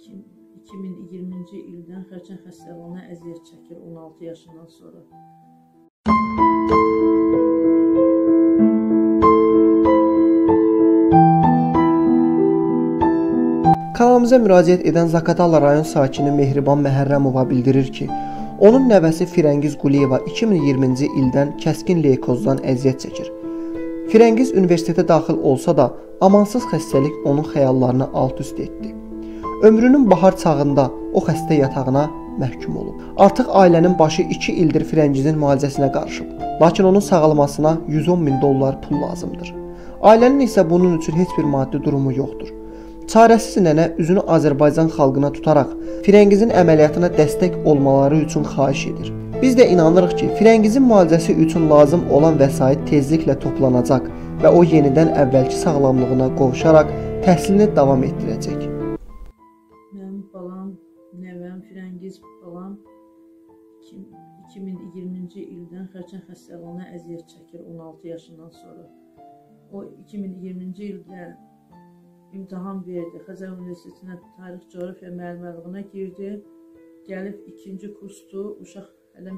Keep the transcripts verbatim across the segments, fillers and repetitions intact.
iki min iyirminci ildən xərçəng xəstəliyinə əziyyət çəkir on altı yaşından sonra. Kanalımıza müraciət edən Zaqatala rayon sakini Mehriban Məhərrəmova bildirir ki, onun nəvəsi Firəngiz Quliyeva iki min iyirminci ildən kəskin leykozdan əziyyət çəkir. Firəngiz universitetə daxil olsa da, amansız xəstəlik onun xəyallarını alt-üst etdi. Ömrünün bahar çağında o xəstə yatağına məhkum olub. Artıq ailənin başı iki ildir Firəngizin müalicəsinə qarışıb. Lakin onun sağalmasına yüz on min dollar pul lazımdır. Ailənin isə bunun üçün heç bir maddi durumu yoxdur. Çarəsiz nənə üzünü Azərbaycan xalqına tutaraq Firəngizin əməliyyatına dəstək olmaları üçün xahiş edir. Biz də inanırıq ki, Firəngizin müalicəsi üçün lazım olan vəsait tezliklə toplanacaq və o yenidən əvvəlki sağlamlığına qovuşaraq təhsilini davam etdirəcək. Mənim balam, nəvəm Firəngiz balam iki min iyirminci ildən xərçəng xəstəliyinə əziyyət çəkir on altı yaşından sonra. O iki min iyirminci ildə imtahan verdi. Xəzər Universitetinə tarix coğrafiya müəllimliyinə girdi. Gəlib ikinci kursdur. Uşaq hələ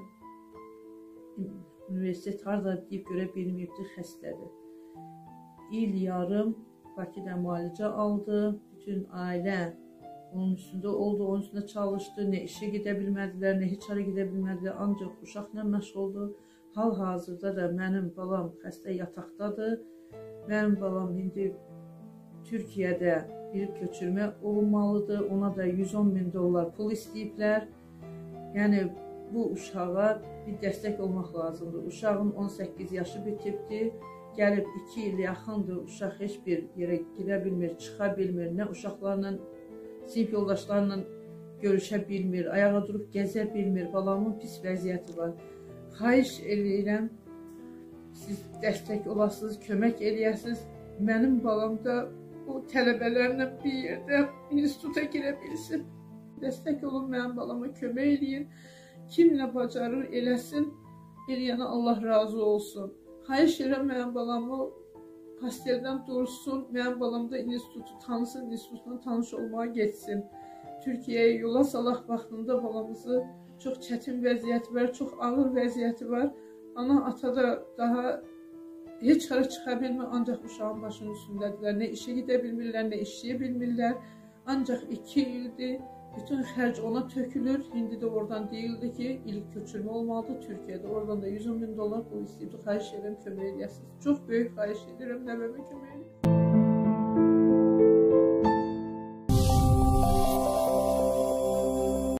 universitet harda deyib görə bilməyibdi, xəstədir. İl yarım Bakıda müalicə aldı. Bütün ailə onun üstündə oldu, onun üstündə çalışdı. Nə işə gedə bilmədilər, nə heç hara gedə bilmədilər. Ancaq uşaqla məşğuldur. Hal-hazırda da mənim balam xəstə yataqdadır. Mənim balam indi Türkiyədə bir köçürmə olunmalıdır. Ona da yüz on min dollar pul istəyiblər. Yəni bu uşağa bir dəstək olmaq lazımdır. Uşağın on səkkiz yaşı bitibdir. Gəlib iki il yaxındır. Uşaq heç bir yerə girə bilmir, çıxa bilmir. Nə uşaqlarla, sinif yoldaşlarla görüşə bilmir. Ayağa durub gəzə bilmir. Balamın pis vəziyyəti var. Xahiş edirəm, siz dəstək olasınız, kömək eləyəsiniz. Mənim balam da o tələbələrlə bir yerdə instituta girə bilsin. Dəstək olun, mənim balama kömək eləyin. Kim nə bacarır eləsin, eləyənə Allah razı olsun. Xahiş edirəm, mənim balamı pasteldən dursun, mənim balam da institutu tanısın, institutla tanış olmağa geçsin. Türkiyəyə yola salaq vaxtında balamızı çox çətin vəziyyəti var, çox ağır vəziyyəti var. Ana, ata da daha heç hara çıxa bilmir, ancaq uşağın başının üstündədirlər. Nə işə gedə bilmirlər, nə işləyə bilmirlər. Ancaq iki ildir, bütün xərc ona tökülür. İndi də oradan deyildi ki, ilk köçürmə olmalıdır Türkiyədə. Oradan da yüz on min dollar pul istəyibdi. Xahiş edirəm, kömək eləyəsiniz. Çox böyük xahiş edirəm, nəvəmə kömək eləyəsiniz.